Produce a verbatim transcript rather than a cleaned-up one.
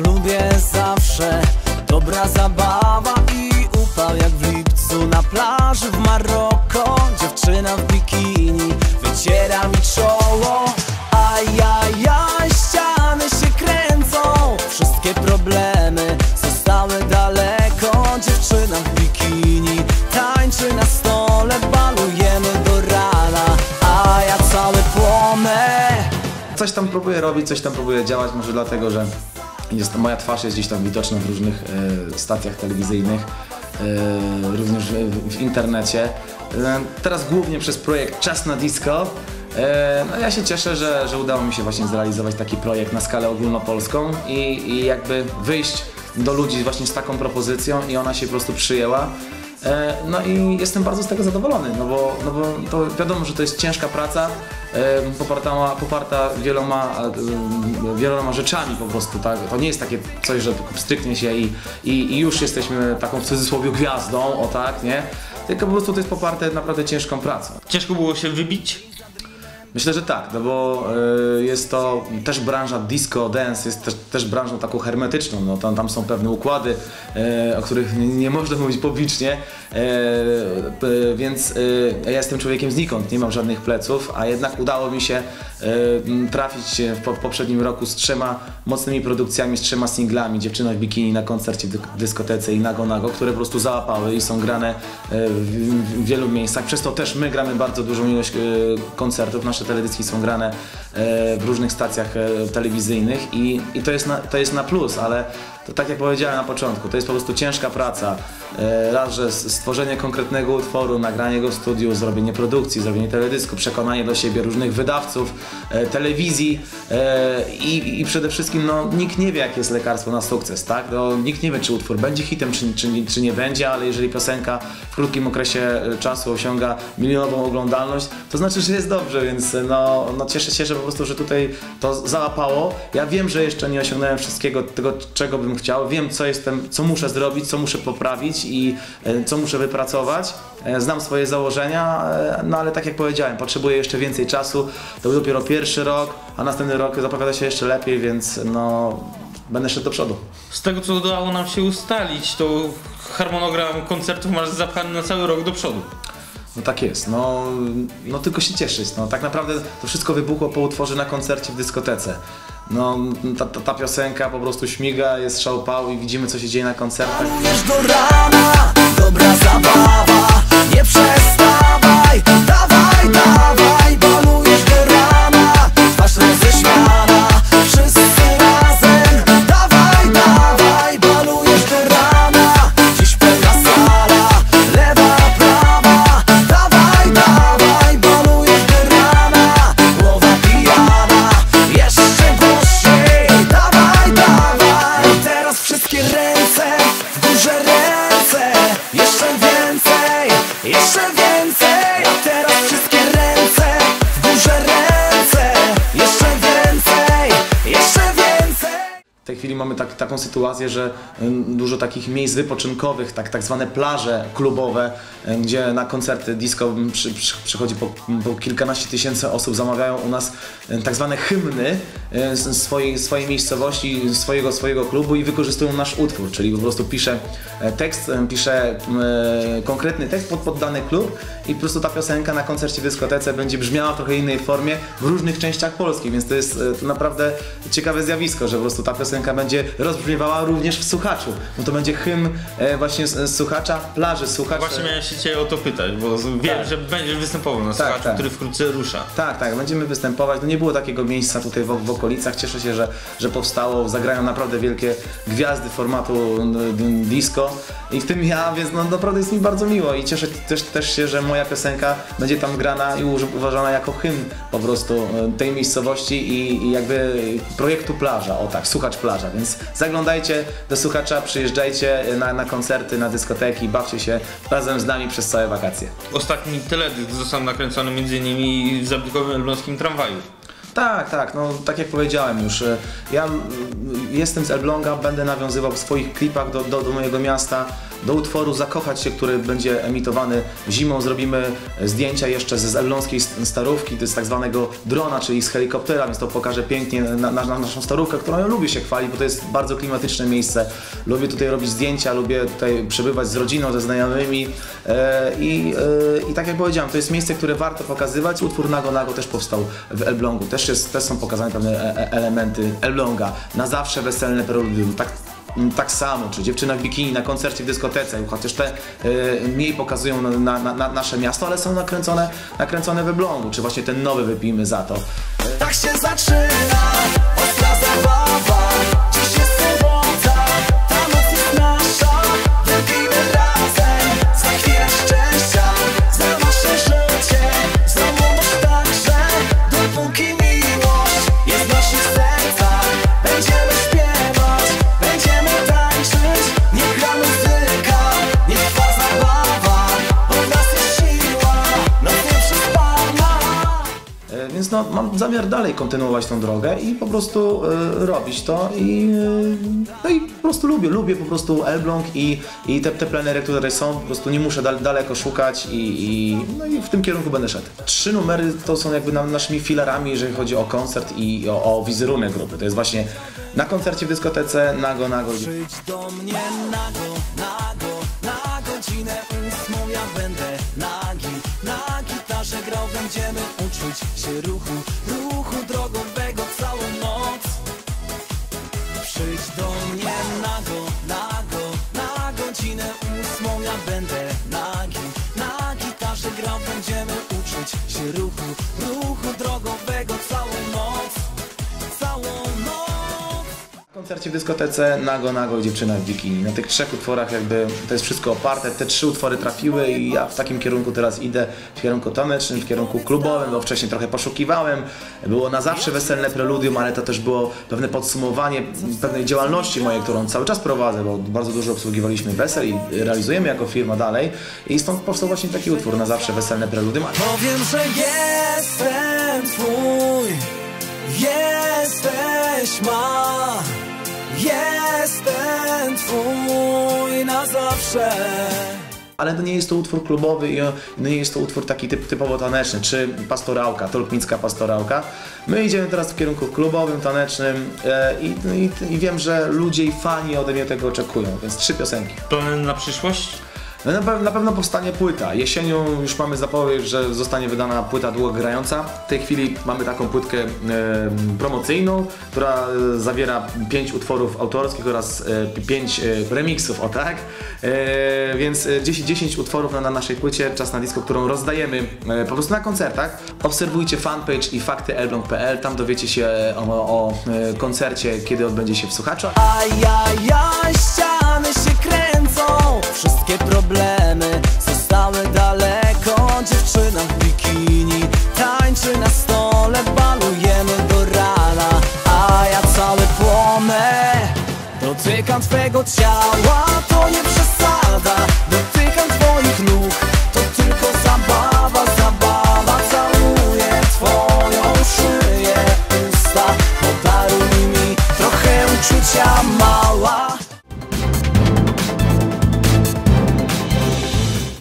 klubie zawsze dobra zabawa i upał jak w lipcu na plaży w Maroko. Dziewczyna w bikini wyciera mi czoło, ajajaj, ściany się kręcą. Wszystkie problemy zostały daleko. Dziewczyna w bikini tańczy na stole, balujemy do rana, a ja cały płonę. Coś tam próbuję robić, coś tam próbuję działać, może dlatego, że jest, moja twarz jest gdzieś tam widoczna w różnych e, stacjach telewizyjnych, e, również w, w internecie. E, teraz głównie przez projekt Czas na Disco. E, no ja się cieszę, że, że udało mi się właśnie zrealizować taki projekt na skalę ogólnopolską i, i jakby wyjść do ludzi właśnie z taką propozycją i ona się po prostu przyjęła. E, no i jestem bardzo z tego zadowolony, no bo, no bo to wiadomo, że to jest ciężka praca, e, poparta, poparta wieloma, e, wieloma rzeczami po prostu, tak? To nie jest takie coś, że stryknie się i, i, i już jesteśmy taką w cudzysłowie gwiazdą, o tak, nie? Tylko po prostu to jest poparte naprawdę ciężką pracą. Ciężko było się wybić? Myślę, że tak, no bo y, jest to też branża disco, dance, jest też, też branżą taką hermetyczną, no tam, tam są pewne układy, y, o których nie, nie można mówić publicznie, y, y, więc y, ja jestem człowiekiem znikąd, nie mam żadnych pleców, a jednak udało mi się y, trafić w, po, w poprzednim roku z trzema mocnymi produkcjami, z trzema singlami, Dziewczyna w bikini na koncercie w dyskotece i Nago Nago, które po prostu załapały i są grane y, w, w wielu miejscach, przez to też my gramy bardzo dużą ilość y, koncertów. Nasze teledyski są grane w różnych stacjach telewizyjnych i, i to, jest na, to jest na plus, ale to tak jak powiedziałem na początku, to jest po prostu ciężka praca. Raz, że stworzenie konkretnego utworu, nagranie go w studiu, zrobienie produkcji, zrobienie teledysku, przekonanie do siebie różnych wydawców, telewizji i, i przede wszystkim no, nikt nie wie, jakie jest lekarstwo na sukces, tak? No, nikt nie wie, czy utwór będzie hitem, czy, czy, czy nie będzie, ale jeżeli piosenka w krótkim okresie czasu osiąga milionową oglądalność, to znaczy, że jest dobrze, więc no, no cieszę się, że po prostu, że tutaj to załapało. Ja wiem, że jeszcze nie osiągnąłem wszystkiego tego, czego bym chciał, wiem, co jestem, co muszę zrobić, co muszę poprawić i e, co muszę wypracować. E, znam swoje założenia, e, no ale tak jak powiedziałem, potrzebuję jeszcze więcej czasu. To był dopiero pierwszy rok, a następny rok zapowiada się jeszcze lepiej, więc no będę szedł do przodu. Z tego, co udało nam się ustalić, to harmonogram koncertów masz zapchany na cały rok do przodu. No tak jest, no, no tylko się cieszyć. No, tak naprawdę to wszystko wybuchło po utworze na koncercie w dyskotece. No, ta, ta, ta piosenka po prostu śmiga, jest szał pał i widzimy, co się dzieje na koncertach. Balujesz do rana, dobra zabawa, nie przestawaj, dawaj, dawaj, balujesz do rana, twarz roześmiana, wszyscy razem, dawaj, dawaj, balujesz do rana, dziś pełna sala, lewa, prawa, dawaj, dawaj, balujesz do rana, głowa pijana, jeszcze głośniej, dawaj, dawaj, teraz wszystkie ręce, w górze ręce, jeszcze więcej, jeszcze więcej, a teraz wszystkie ręce, w górze ręce, jeszcze więcej, jeszcze więcej. W tej chwili mamy tak, taką sytuację, że dużo takich miejsc wypoczynkowych, tak, tak zwane plaże klubowe, gdzie na koncerty disco przy, przy, przychodzi po, po kilkanaście tysięcy osób, zamawiają u nas tak zwane hymny swojej, swojej miejscowości, swojego, swojego klubu i wykorzystują nasz utwór, czyli po prostu pisze tekst, pisze konkretny tekst pod, pod dany klub i po prostu ta piosenka na koncercie w dyskotece będzie brzmiała w trochę innej formie w różnych częściach Polski, więc to jest to naprawdę ciekawe zjawisko, że po prostu ta piosenka będzie rozbrzmiewała również w słuchaczu. No to będzie hymn właśnie z słuchacza plaży, słuchacz. Właśnie miałem się cię o to pytać, bo wiem, tak, że będziesz występował na tak, słuchaczu, tak, który wkrótce rusza. Tak, tak, będziemy występować. No nie było takiego miejsca tutaj w, w okolicach. Cieszę się, że, że powstało. Zagrają naprawdę wielkie gwiazdy formatu disco i w tym ja, więc no naprawdę jest mi bardzo miło i cieszę też, też się, że moja piosenka będzie tam grana i uważana jako hymn po prostu tej miejscowości i, i jakby projektu Plaża, o tak, Słuchacz Plaża, więc zaglądajcie do Słuchacza, przyjeżdżajcie na, na koncerty, na dyskoteki, bawcie się razem z nami przez całe wakacje. Ostatni teledysk został nakręcony między innymi w zablikowym elbląskim tramwaju. Tak, tak, no tak jak powiedziałem już, ja jestem z Elbląga, będę nawiązywał w swoich klipach do, do, do mojego miasta, do utworu Zakochać się, który będzie emitowany zimą. Zrobimy zdjęcia jeszcze ze elbląskiej starówki, to jest tak zwanego drona, czyli z helikoptera, więc to pokaże pięknie na, na, na naszą starówkę, którą ja lubię się chwalić, bo to jest bardzo klimatyczne miejsce. Lubię tutaj robić zdjęcia, lubię tutaj przebywać z rodziną, ze znajomymi e, i, e, i tak jak powiedziałem, to jest miejsce, które warto pokazywać. Utwór Nago Nago też powstał w Elblągu, też, jest, też są pokazane pewne elementy Elbląga. Na zawsze weselne preludium, tak, tak samo, czy Dziewczyna w bikini na koncercie w dyskotece, chociaż te y, mniej pokazują na, na, na nasze miasto, ale są nakręcone, nakręcone w Elblągu, czy właśnie ten nowy Wypijmy za to. Tak się zaczyna ostra zabawa, dziś jest sobota, ta noc jest nasza, wypijmy razem, za chwilę szczęścia, za nasze życie, za młodość także, dopóki miłość jest w naszych sercach, będziemy śpiewać, będziemy tańczyć, niech gra muzyka, niech trwa zabawa, bo w nas jest siła, noc nieprzespana. E, więc no, mam zamiar dalej kontynuować tą drogę i po prostu e, robić to i, e, no i po prostu lubię, lubię po prostu Elbląg i, i te, te plenery, które są, po prostu nie muszę dal, daleko szukać i, i, no i w tym kierunku będę szedł. Trzy numery to są jakby na, naszymi filarami, jeżeli chodzi o koncert i o, o wizerunek grupy. To jest właśnie na koncercie w dyskotece, Nago Nago. Przyjdź do mnie nago, nago, na godzinę ósmą ja będę nagi, na gitarze grał, będziemy uczyć się ruchu, ruchu drogowego całą noc. Przyjdź do mnie nago, nago, na godzinę ósmą ja będę nagi, na gitarze grał, będziemy uczyć się ruchu, ruchu drogowego całą noc, całą noc. W koncercie w dyskotece, Nago Nago, Dziewczyna w bikini. Na tych trzech utworach jakby to jest wszystko oparte, te trzy utwory trafiły i ja w takim kierunku teraz idę, w kierunku tanecznym, w kierunku klubowym, bo wcześniej trochę poszukiwałem. Było na zawsze weselne preludium, ale to też było pewne podsumowanie pewnej działalności mojej, którą cały czas prowadzę, bo bardzo dużo obsługiwaliśmy wesel i realizujemy jako firma dalej i stąd powstał właśnie taki utwór, na zawsze weselne preludium. Powiem, że jestem twój, jesteś ma, jestem twój na zawsze. Ale to nie jest to utwór klubowy i nie jest to utwór taki typ, typowo taneczny, czy pastorałka, tolkmicka pastorałka. My idziemy teraz w kierunku klubowym, tanecznym e, i, i, i wiem, że ludzie i fani ode mnie tego oczekują, więc trzy piosenki. Plany na przyszłość? No na, pe na pewno powstanie płyta. Jesienią już mamy zapowiedź, że zostanie wydana płyta długogrająca. W tej chwili mamy taką płytkę e, promocyjną, która e, zawiera pięć utworów autorskich oraz e, pięć e, remixów, o tak. E, więc dziesięć, dziesięć utworów na, na naszej płycie Czas na Disco, którą rozdajemy e, po prostu na koncertach. Obserwujcie fanpage i fakty elbląg kropka p l, tam dowiecie się o, o e, koncercie, kiedy odbędzie się w Słuchaczu. Ajajaj, ściany się kręcą, wszystkie problemy zostały daleko. Dziewczyna w bikini tańczy na stole, balujemy do rana, a ja cały płonę. Dotykam twego ciała, to nie przesada, dotykam twoich nóg, to tylko zabawa, zabawa. Całuję twoją szyję, usta, podaruj mi trochę uczucia.